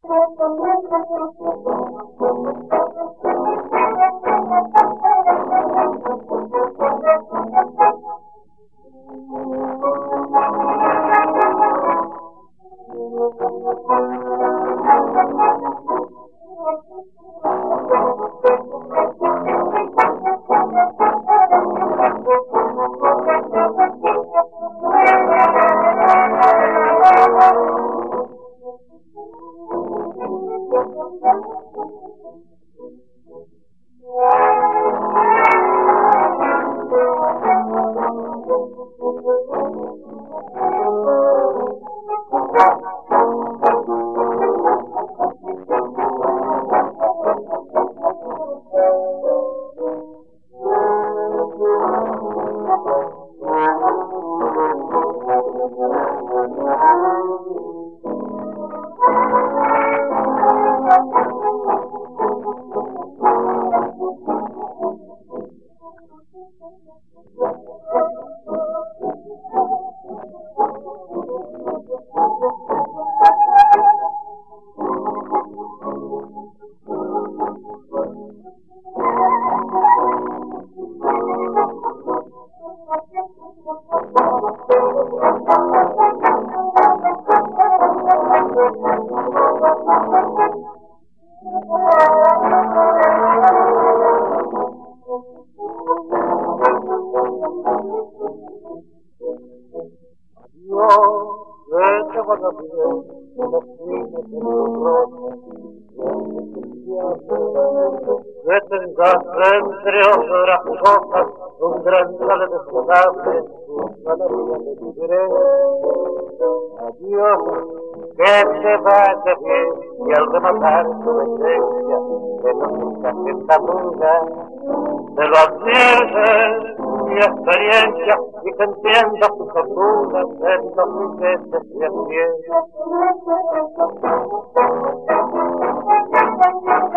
Entre otras cosas, un gran sale desplazable, una alegría de libre. Adiós, que se vaya bien, y al rematar su presencia, que no nunca sienta duda, se lo advierte mi experiencia, y que entienda su fortuna en los billetes y en pie.